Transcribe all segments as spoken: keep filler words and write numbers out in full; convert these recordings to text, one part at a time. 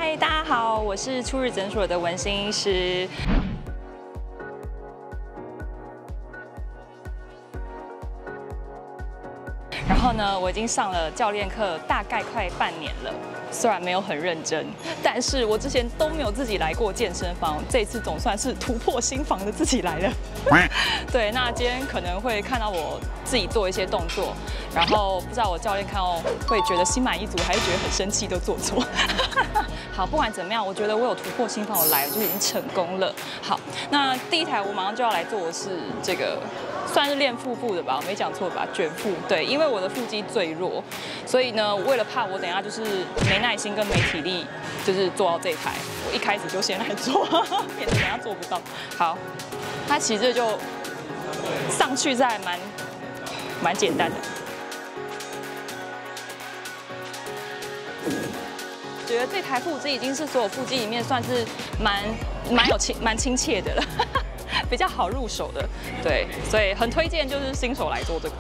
嗨，大家好，我是初日诊所的文心医师。然后呢，我已经上了教练课，大概快半年了。虽然没有很认真，但是我之前都没有自己来过健身房，这一次总算是突破心防的自己来了。对，那今天可能会看到我自己做一些动作，然后不知道我教练看到会觉得心满意足，还是觉得很生气都做错。好，不管怎么样，我觉得我有突破心防，我来了就已经成功了。好，那第一台我马上就要来做的是这个。算是练腹部的吧，我没讲错吧？卷腹，对，因为我的腹肌最弱，所以呢，为了怕我等一下就是没耐心跟没体力，就是做到这一台，我一开始就先来做，免得等一下做不到。好，它其实就上去是还蛮蛮简单的。觉得这台腹肌已经是所有腹肌里面算是蛮蛮有亲蛮亲切的了。比较好入手的，对，所以很推荐就是新手来做这个。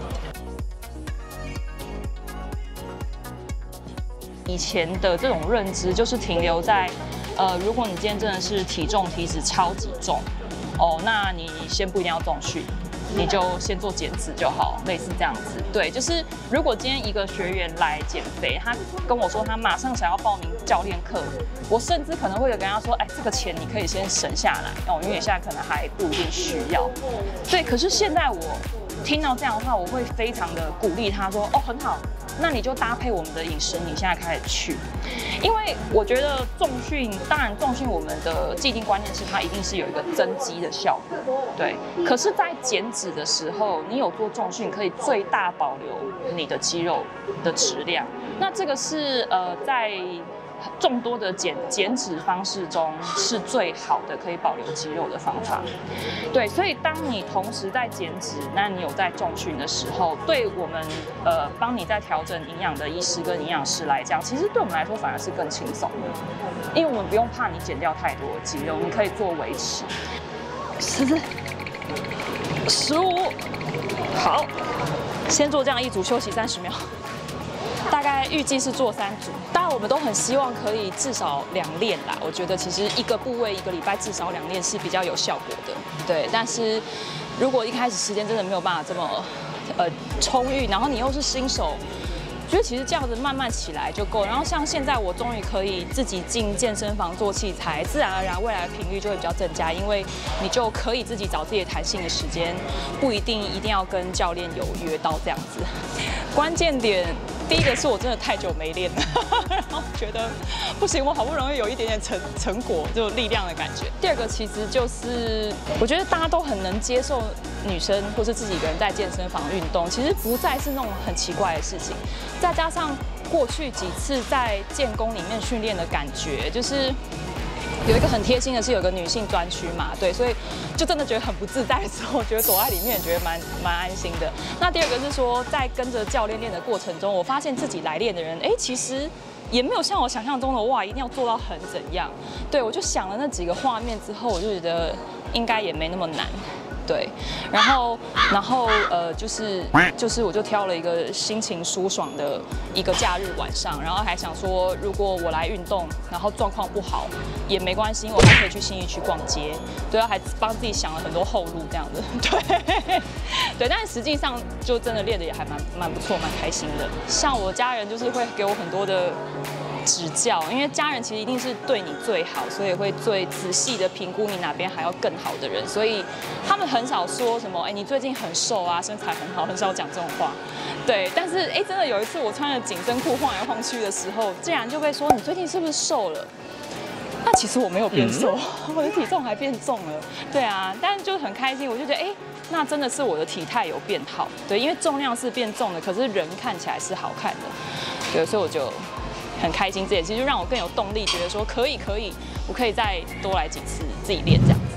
以前的这种认知就是停留在，呃，如果你今天真的是体重体脂超级重，哦，那你先不一定要重训，你就先做减脂就好，类似这样子。对，就是如果今天一个学员来减肥，他跟我说他马上想要报名教练课，我甚至可能会有跟他说，哎，这个钱你可以先省下来哦，因为你现在可能还不一定需要。对，可是现在我听到这样的话，我会非常的鼓励他说，哦，很好，那你就搭配我们的饮食，你现在开始去。因为我觉得重训，当然重训我们的既定观念是它一定是有一个增肌的效果，对。可是，在减脂的时候，你有做重训，可以最大保留你的肌肉的质量。那这个是呃在众多的减减脂方式中是最好的可以保留肌肉的方法。对，所以当你同时在减脂，那你有在重训的时候，对我们呃帮你在调整营养的医师跟营养师来讲，其实对我们来说反而是更轻松的，因为我们不用怕你减掉太多的肌肉，你可以做维持。十、十五，好，先做这样一组，休息三十秒。大概预计是做三组，当然我们都很希望可以至少两练啦。我觉得其实一个部位一个礼拜至少两练是比较有效果的，对。但是如果一开始时间真的没有办法这么呃充裕，然后你又是新手，我觉得其实这样子慢慢起来就够。然后像现在我终于可以自己进健身房做器材，自然而然未来的频率就会比较增加，因为你就可以自己找自己的弹性的时间，不一定一定要跟教练有约到这样子。关键点。第一个是我真的太久没练了，然后觉得不行，我好不容易有一点点成成果，就力量的感觉。第二个其实就是我觉得大家都很能接受女生或是自己一个人在健身房运动，其实不再是那种很奇怪的事情。再加上过去几次在健工里面训练的感觉，就是。有一个很贴心的是有个女性专区嘛，对，所以就真的觉得很不自在的时候，我觉得躲在里面也觉得蛮蛮安心的。那第二个是说，在跟着教练练的过程中，我发现自己来练的人，哎，其实也没有像我想象中的哇，一定要做到很怎样。对，我就想了那几个画面之后，我就觉得应该也没那么难。对，然后，然后呃，就是就是，我就挑了一个心情舒爽的一个假日晚上，然后还想说，如果我来运动，然后状况不好也没关系，我还可以去信义区逛街，对啊，还帮自己想了很多后路这样子，对，对，但是实际上就真的练的也还蛮蛮不错，蛮开心的。像我家人就是会给我很多的。指教，因为家人其实一定是对你最好，所以会最仔细的评估你哪边还要更好的人，所以他们很少说什么，哎，你最近很瘦啊，身材很好，很少讲这种话。对，但是哎，真的有一次我穿着紧身裤晃来晃去的时候，竟然就被说你最近是不是瘦了？那其实我没有变瘦，嗯、我的体重还变重了。对啊，但是就很开心，我就觉得哎，那真的是我的体态有变好。对，因为重量是变重的，可是人看起来是好看的。对，所以我就。很开心，这也其实就让我更有动力，觉得说可以可以，我可以再多来几次自己练这样子。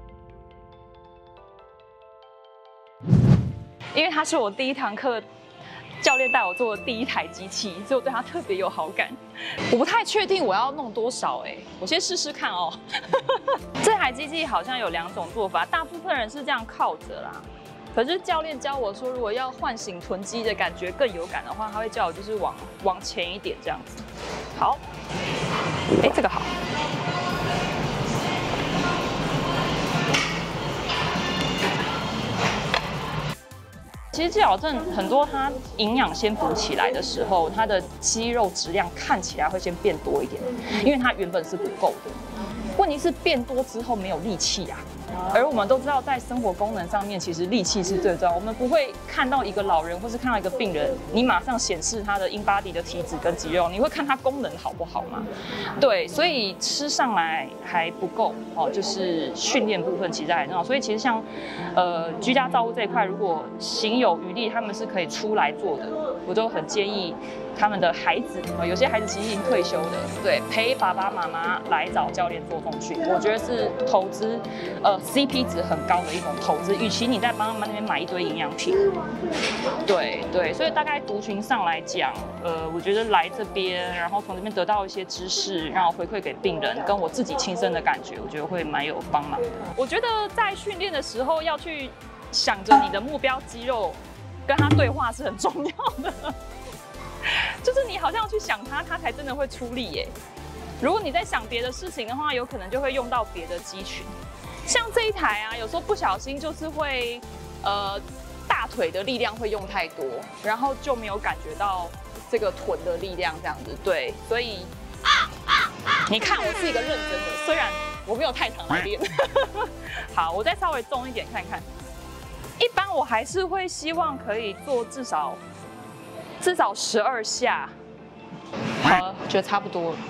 因为它是我第一堂课，教练带我做的第一台机器，所以我对它特别有好感。我不太确定我要弄多少哎、欸，我先试试看哦。这台机器好像有两种做法，大部分人是这样靠着啦。可是教练教我说，如果要唤醒臀肌的感觉更有感的话，他会叫我就是往往前一点这样子。好。 哎，这个好。其实肌少症很多，它营养先补起来的时候，它的肌肉质量看起来会先变多一点，因为它原本是不够的。问题是变多之后没有力气啊。而我们都知道，在生活功能上面，其实力气是最重要。我们不会看到一个老人或是看到一个病人，你马上显示他的 InBody 的体脂跟肌肉，你会看他功能好不好吗？对，所以吃上来还不够哦，就是训练部分其实还很重要。所以其实像呃居家照护这一块，如果行有余力，他们是可以出来做的，我都很建议他们的孩子啊，有些孩子其实已经退休的，对，陪爸爸妈妈来找教练做重训，我觉得是投资，呃 C P 值很高的一种投资，与其你在帮他们那边买一堆营养品，对对，所以大概族群上来讲，呃，我觉得来这边，然后从这边得到一些知识，然后回馈给病人，跟我自己亲身的感觉，我觉得会蛮有帮忙的。我觉得在训练的时候要去想着你的目标肌肉，跟他对话是很重要的。就是你好像要去想它，它才真的会出力耶。如果你在想别的事情的话，有可能就会用到别的肌群。像这一台啊，有时候不小心就是会，呃，大腿的力量会用太多，然后就没有感觉到这个臀的力量这样子。对，所以你看我是一个认真的，虽然我没有太常来练。好，我再稍微重一点看看。一般我还是会希望可以做至少。至少十二下，好，觉得差不多了。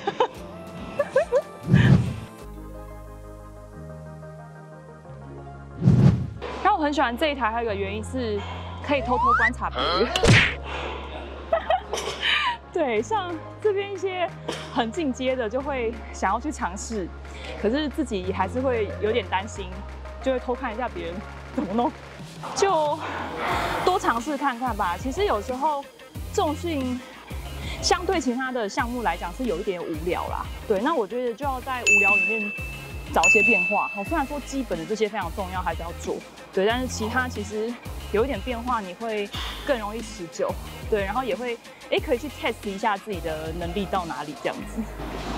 然后我很喜欢这一台，还有一个原因是可以偷偷观察别人。对，像这边一些很进阶的，就会想要去尝试，可是自己还是会有点担心，就会偷看一下别人怎么弄。就多尝试看看吧。其实有时候重训相对其他的项目来讲是有一点无聊啦。对，那我觉得就要在无聊里面找一些变化。好，虽然说基本的这些非常重要，还是要做。对，但是其他其实有一点变化，你会更容易持久。对，然后也会哎可以去 test 一下自己的能力到哪里这样子。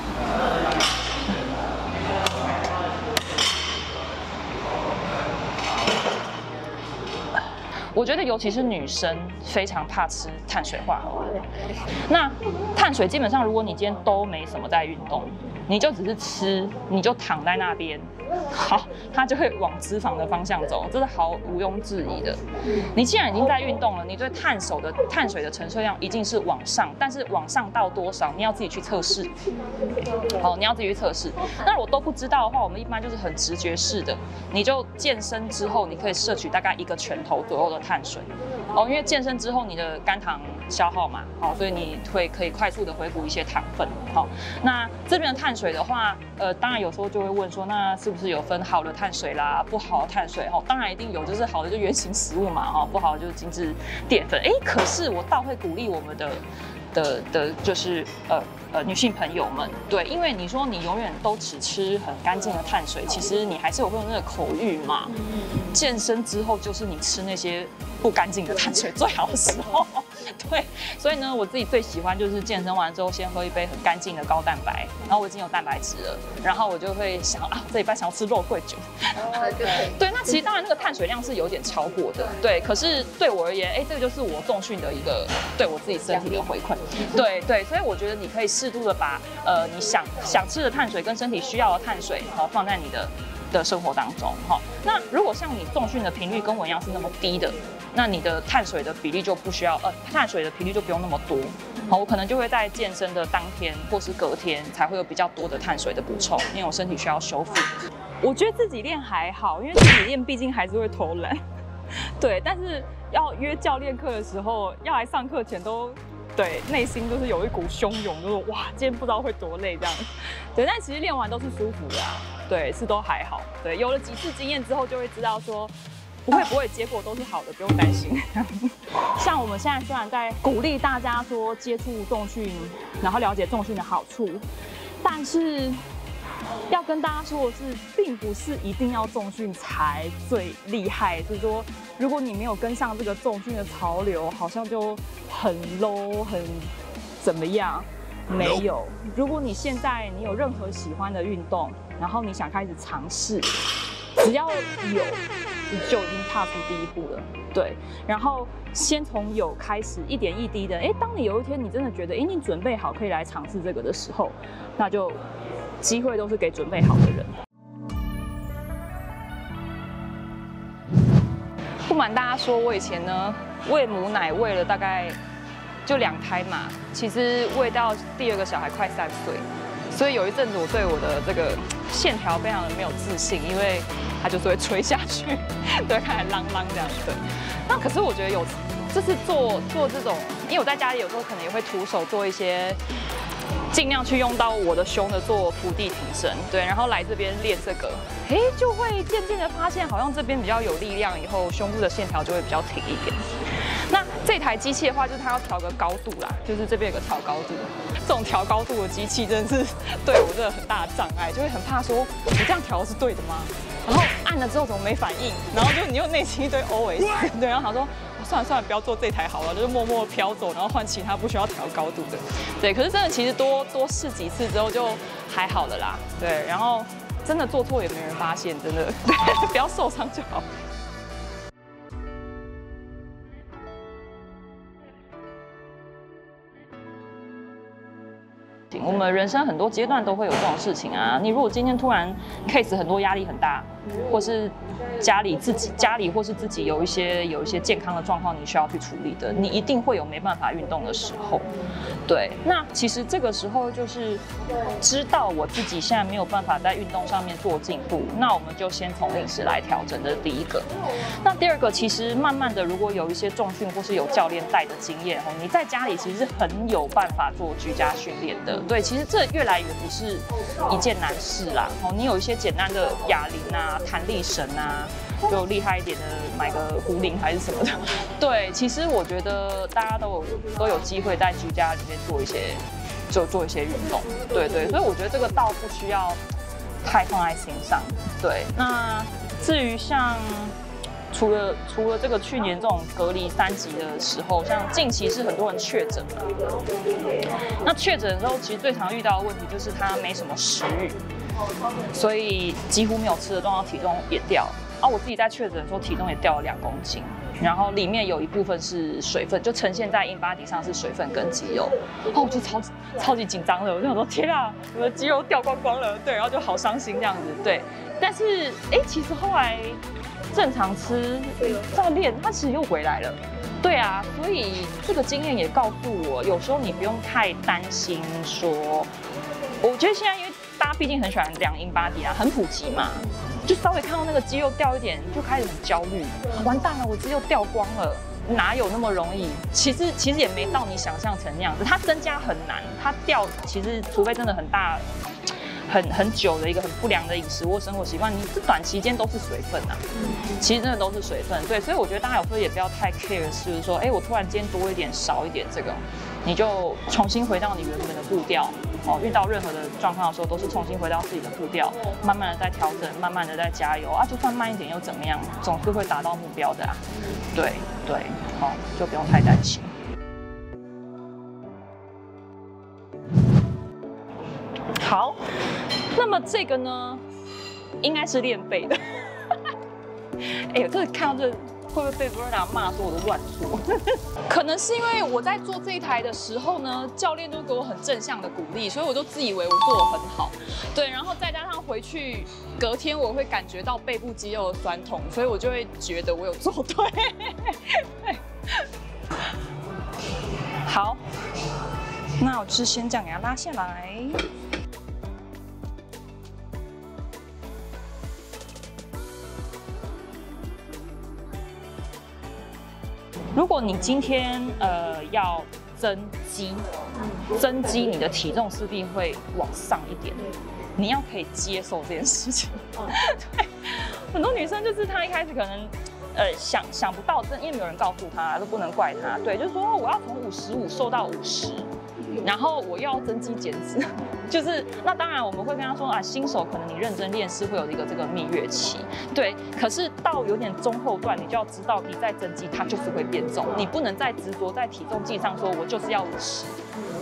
我觉得尤其是女生非常怕吃碳水化合物。那碳水基本上，如果你今天都没什么在运动，你就只是吃，你就躺在那边，好，它就会往脂肪的方向走，这是毫毋庸置疑的。你既然已经在运动了，你对碳手的碳水的承受量一定是往上，但是往上到多少，你要自己去测试。好，你要自己去测试。那如果都不知道的话，我们一般就是很直觉式的，你就健身之后，你可以摄取大概一个拳头左右的碳水。哦，因为健身之后你的肝糖消耗嘛，好，所以你会可以快速的回补一些糖分。好，那这边的碳水的话，呃，当然有时候就会问说，那是不是有分好的碳水啦，不好的碳水？哈，当然一定有，就是好的就原型食物嘛，哈，不好的就是精致淀粉。哎，可是我倒会鼓励我们的。的的，就是呃呃女性朋友们，对，因为你说你永远都只吃很干净的碳水，其实你还是有会有那个口欲嘛。健身之后就是你吃那些不干净的碳水最好的时候，对，所以呢，我自己最喜欢就是健身完之后先喝一杯很干净的高蛋白，然后我已经有蛋白质了，然后我就会想啊，这礼拜想要吃肉桂卷。对，对，那其实当然那个碳水量是有点超过的，对，可是对我而言，哎，这个就是我重训的一个对我自己身体的回馈。对对，所以我觉得你可以适度的把呃你想想吃的碳水跟身体需要的碳水，好放在你的的生活当中，哈。那如果像你重训的频率跟我一样是那么低的，那你的碳水的比例就不需要，呃，碳水的频率就不用那么多。好，我可能就会在健身的当天或是隔天才会有比较多的碳水的补充，因为我身体需要修复。我觉得自己练还好，因为自己练毕竟还是会偷懒。对，但是要约教练课的时候，要来上课前都。对，内心就是有一股汹涌，就是哇，今天不知道会多累这样。对，但其实练完都是舒服的啊。对，是都还好。对，有了几次经验之后，就会知道说不会不会，结果都是好的，不用担心。像我们现在虽然在鼓励大家说接触重训，然后了解重训的好处，但是要跟大家说的是，并不是一定要重训才最厉害。就是说，如果你没有跟上这个重训的潮流，好像就很 low， 很怎么样？ 没有。如果你现在你有任何喜欢的运动，然后你想开始尝试，只要有，你就已经踏出第一步了。对，然后先从有开始，一点一滴的。哎，当你有一天你真的觉得，哎，你准备好可以来尝试这个的时候，那就机会都是给准备好的人。不瞒大家说，我以前呢喂母奶喂了大概就两胎嘛，其实喂到第二个小孩快三岁，所以有一阵子我对我的这个线条非常的没有自信，因为它就是会垂下去，对，看起来啷啷这样子。那可是我觉得有，就是做做这种，因为我在家里有时候可能也会徒手做一些。尽量去用到我的胸的做伏地挺身，对，然后来这边练这个，哎，就会渐渐的发现，好像这边比较有力量，以后胸部的线条就会比较挺一点。那这台机器的话，就是它要调个高度啦，就是这边有个调高度，这种调高度的机器真的是对我真的很大的障碍，就会很怕说，我这样调是对的吗？然后按了之后怎么没反应？然后就你又内心一堆 O S， 对，然后想说。算了算了，不要做这台好了，就是默默飘走，然后换其他不需要调高度的。对，可是真的其实多多试几次之后就还好了啦。对，然后真的做错也没人发现，真的，对，不要受伤就好。我们人生很多阶段都会有这种事情啊。你如果今天突然 case 很多压力很大，或是家里自己家里或是自己有一些有一些健康的状况，你需要去处理的，你一定会有没办法运动的时候。对，那其实这个时候就是知道我自己现在没有办法在运动上面做进步，那我们就先从饮食来调整，这是第一个。那第二个，其实慢慢的，如果有一些重训或是有教练带的经验，你在家里其实是很有办法做居家训练的。对，其实这越来越不是一件难事啦。哦，你有一些简单的哑铃啊、弹力绳啊，就厉害一点的买个壶铃还是什么的。对，其实我觉得大家都有都有机会在居家里面做一些，就做一些运动。对对，所以我觉得这个倒不需要太放在心上。对，那至于像。除了除了这个去年这种隔离三级的时候，像近期是很多人确诊嘛，那确诊的时候，其实最常遇到的问题就是他没什么食欲，所以几乎没有吃的状况，体重也掉。啊，我自己在确诊的时候，体重也掉了两公斤，然后里面有一部分是水分，就呈现在 InBody 上是水分跟肌肉。哦，我就超级超级紧张的，我就想说天啊，我的肌肉掉光光了，对，然后就好伤心这样子，对。但是哎，其实后来。正常吃再练，它其实又回来了。对啊，所以这个经验也告诉我，有时候你不用太担心说，我觉得现在因为大家毕竟很喜欢量 InBody 啊，很普及嘛，就稍微看到那个肌肉掉一点，就开始很焦虑，完蛋了，我肌肉掉光了。哪有那么容易？其实其实也没到你想象成那样子，它增加很难，它掉其实除非真的很大。很很久的一个很不良的饮食或生活习惯，你这短期间都是水分啊，其实真的都是水分。对，所以我觉得大家有时候也不要太 care， 就是说，哎，我突然间多一点少一点这个，你就重新回到你原本的步调。哦，遇到任何的状况的时候，都是重新回到自己的步调，慢慢的在调整，慢慢的在加油啊，就算慢一点又怎么样，总是会达到目标的啊。对对，哦，就不用太担心。好，那么这个呢，应该是练背的。哎呦，这看到这会不会被 Verna 骂说我的乱说？可能是因为我在做这一台的时候呢，教练都给我很正向的鼓励，所以我就自以为我做得很好。对，然后再加上回去隔天我会感觉到背部肌肉的酸痛，所以我就会觉得我有做对。好，那我就是先这样给它拉下来。如果你今天呃要增肌，增肌你的体重势必会往上一点，你要可以接受这件事情。对，很多女生就是她一开始可能呃想想不到，因为没有人告诉她，都不能怪她。对，就是说我要从五十五瘦到五十，然后我又要增肌减脂，就是那当然我们会跟她说啊，新手可能你认真练是会有一个这个蜜月期，对。可是到有点中后段，你就要知道你在增肌，它就是会变重，你不能再执着在体重计上说我就是要五十。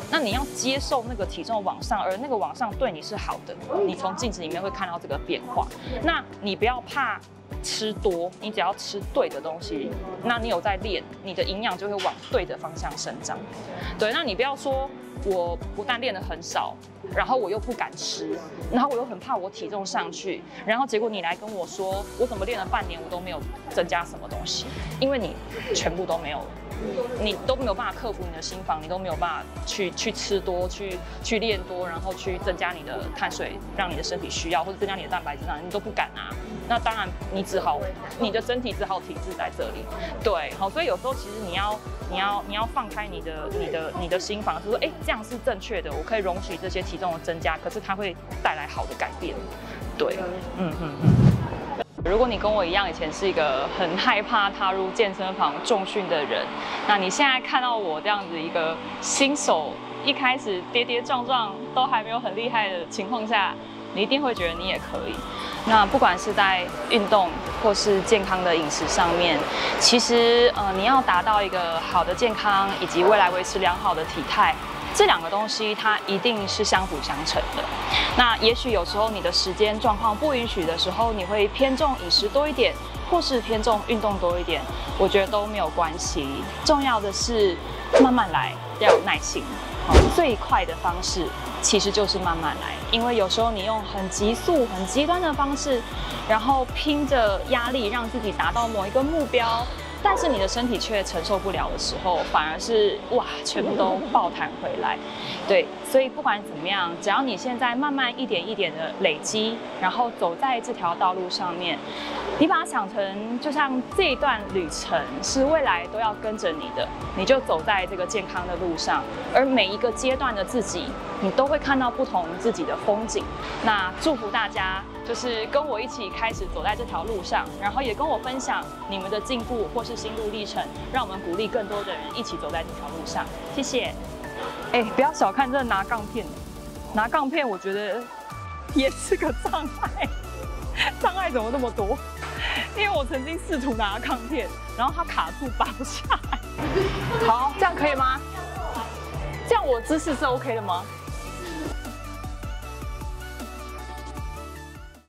那你要接受那个体重往上，而那个往上对你是好的，你从镜子里面会看到这个变化。那你不要怕吃多，你只要吃对的东西，那你有在练，你的营养就会往对的方向生长。对，那你不要说我不但练得很少，然后我又不敢吃，然后我又很怕我体重上去，然后结果你来跟我说，我怎么练了半年我都没有增加什么东西，因为你全部都没有。你都没有办法克服你的心防，你都没有办法去去吃多，去去练多，然后去增加你的碳水，让你的身体需要，或者增加你的蛋白质，你都不敢啊。那当然，你只好你的身体只好体制在这里。对，好，所以有时候其实你要你要你要放开你的你的你的心防，是说，哎，这样是正确的，我可以容许这些体重的增加，可是它会带来好的改变。对，嗯嗯嗯。如果你跟我一样，以前是一个很害怕踏入健身房重训的人，那你现在看到我这样子一个新手，一开始跌跌撞撞都还没有很厉害的情况下，你一定会觉得你也可以。那不管是在运动或是健康的饮食上面，其实呃你要达到一个好的健康，以及未来维持良好的体态。这两个东西它一定是相辅相成的。那也许有时候你的时间状况不允许的时候，你会偏重饮食多一点，或是偏重运动多一点，我觉得都没有关系。重要的是慢慢来，要有耐心。好，最快的方式其实就是慢慢来，因为有时候你用很急速、很极端的方式，然后拼着压力让自己达到某一个目标。但是你的身体却承受不了的时候，反而是哇，全部都爆弹回来。对，所以不管怎么样，只要你现在慢慢一点一点的累积，然后走在这条道路上面，你把它想成就像这一段旅程是未来都要跟着你的，你就走在这个健康的路上，而每一个阶段的自己，你都会看到不同自己的风景。那祝福大家，就是跟我一起开始走在这条路上，然后也跟我分享你们的进步或是心路历程，让我们鼓励更多的人一起走在这条路上。谢谢。哎，不要小看这拿杠片，拿杠片我觉得也是个障碍。障碍怎么那么多？因为我曾经试图拿杠片，然后它卡住拔不下来。好，这样可以吗？这样我姿势是 OK 的吗？